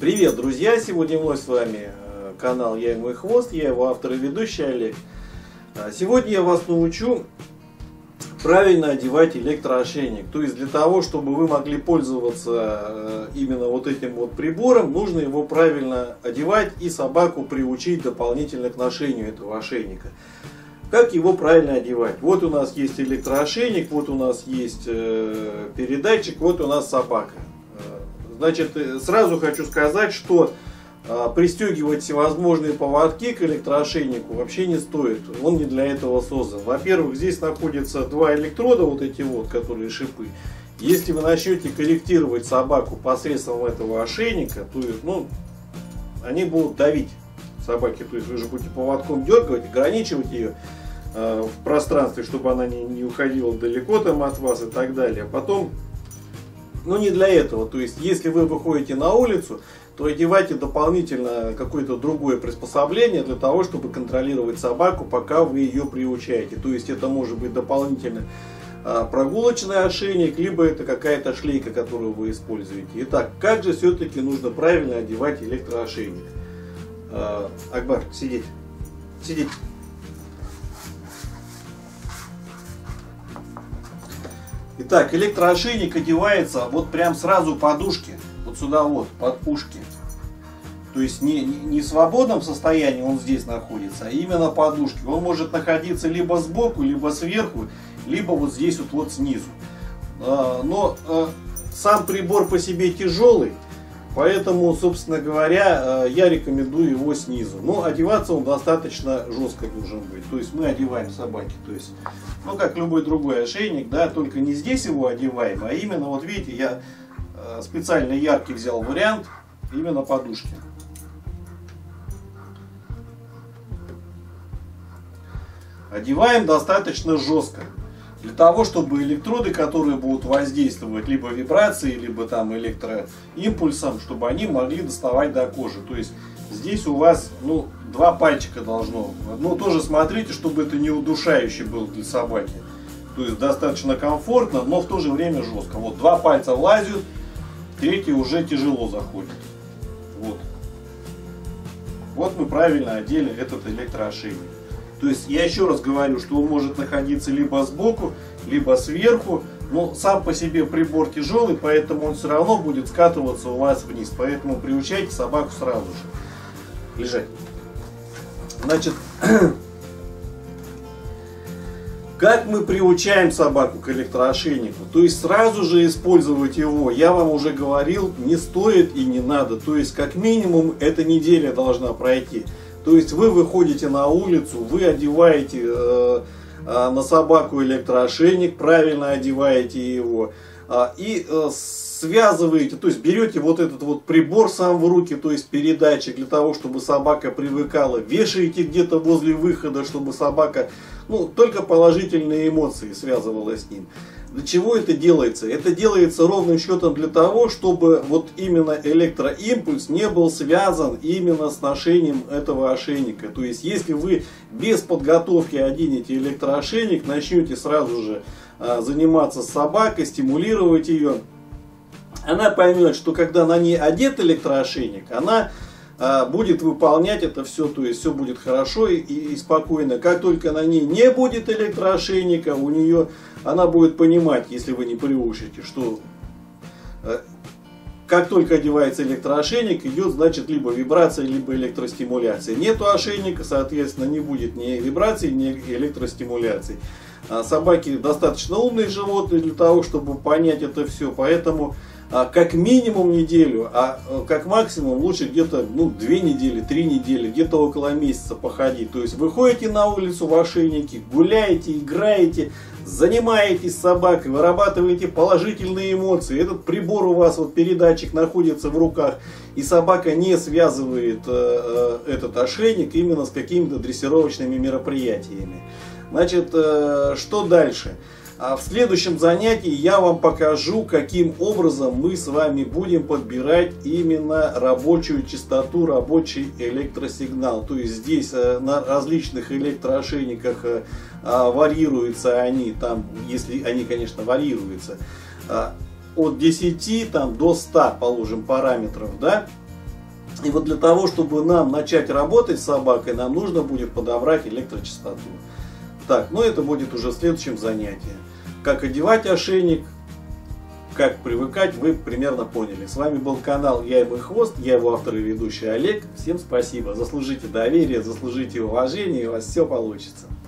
Привет, друзья! Сегодня вновь с вами канал Я и мой хвост, я его автор и ведущий Олег. Сегодня я вас научу правильно одевать электроошейник. То есть для того, чтобы вы могли пользоваться именно вот этим вот прибором, нужно его правильно одевать и собаку приучить дополнительно к ношению этого ошейника. Как его правильно одевать? Вот у нас есть электроошейник, вот у нас есть передатчик, вот у нас собака. Значит, сразу хочу сказать, что пристегивать всевозможные поводки к электроошейнику вообще не стоит. Он не для этого создан. Во-первых, здесь находятся два электрода, вот эти вот, которые шипы. Если вы начнете корректировать собаку посредством этого ошейника, то есть, они будут давить собаке. То есть вы же будете поводком дергать, ограничивать ее в пространстве, чтобы она не уходила далеко там от вас и так далее. Потом, не для этого. То есть, если вы выходите на улицу, то одевайте дополнительно какое-то другое приспособление для того, чтобы контролировать собаку, пока вы ее приучаете. То есть, это может быть дополнительно прогулочный ошейник, либо это какая-то шлейка, которую вы используете. Итак, как же все-таки нужно правильно одевать электроошейник? Акбар, сидеть. Сидеть. Итак, электроошейник одевается вот прям сразу под ушки, вот сюда вот, под ушки. То есть не в свободном состоянии он здесь находится, а именно под ушки. Он может находиться либо сбоку, либо сверху, либо вот здесь вот снизу. Но сам прибор по себе тяжелый, поэтому, собственно говоря, я рекомендую его снизу. Но одеваться он достаточно жестко должен быть. То есть мы одеваем собаке, то есть, как любой другой ошейник, да, только не здесь его одеваем, а именно, вот видите, я специально яркий взял вариант именно подушки. Одеваем достаточно жестко. Для того, чтобы электроды, которые будут воздействовать либо вибрацией, либо там электроимпульсом, чтобы они могли доставать до кожи. То есть здесь у вас два пальчика должно. Тоже смотрите, чтобы это не удушающе было для собаки. То есть достаточно комфортно, но в то же время жестко. Вот два пальца влазят, третий уже тяжело заходит. Вот мы правильно одели этот электроошейник. То есть я еще раз говорю, что он может находиться либо сбоку, либо сверху. Но сам по себе прибор тяжелый, поэтому он все равно будет скатываться у вас вниз. Поэтому приучайте собаку сразу же. Лежать. Значит, как мы приучаем собаку к электроошейнику? То есть сразу же использовать его, я вам уже говорил, не стоит и не надо. То есть как минимум эта неделя должна пройти. То есть вы выходите на улицу, вы одеваете на собаку электроошейник, правильно одеваете его и связываете, то есть берете вот этот вот прибор сам в руки, то есть передатчик, для того, чтобы собака привыкала, вешаете где-то возле выхода, чтобы собака, только положительные эмоции связывала с ним. Для чего это делается? Это делается ровным счетом для того, чтобы вот именно электроимпульс не был связан именно с ношением этого ошейника. То есть, если вы без подготовки оденете электроошейник, начнете сразу же заниматься с собакой, стимулировать ее, она поймет, что когда на ней одет электроошейник, она будет выполнять это все, то есть все будет хорошо и спокойно. Как только на ней не будет электроошейника, у нее она будет понимать, если вы не приучите, что как только одевается электроошейник, идет, значит, либо вибрация, либо электростимуляция. Нету ошейника, соответственно, не будет ни вибрации, ни электростимуляции. Собаки достаточно умные животные для того, чтобы понять это все, поэтому как минимум неделю, а как максимум лучше где-то 2 недели, 3 недели, где-то около месяца походить. То есть выходите на улицу в ошейнике, гуляете, играете, занимаетесь с собакой, вырабатываете положительные эмоции. Этот прибор у вас, передатчик находится в руках, и собака не связывает этот ошейник именно с какими-то дрессировочными мероприятиями. Значит, что дальше? В следующем занятии я вам покажу, каким образом мы с вами будем подбирать именно рабочую частоту, рабочий электросигнал. То есть здесь на различных электроошейниках варьируются они, там, если они, конечно, варьируются, от 10 до 100, положим, параметров, да? И вот для того, чтобы нам начать работать с собакой, нам нужно будет подобрать электрочастоту. Так, ну это будет уже в следующем занятии. Как одевать ошейник, как привыкать, вы примерно поняли. С вами был канал «Я и мой хвост», я его автор и ведущий Олег. Всем спасибо, заслужите доверие, заслужите уважение, и у вас все получится.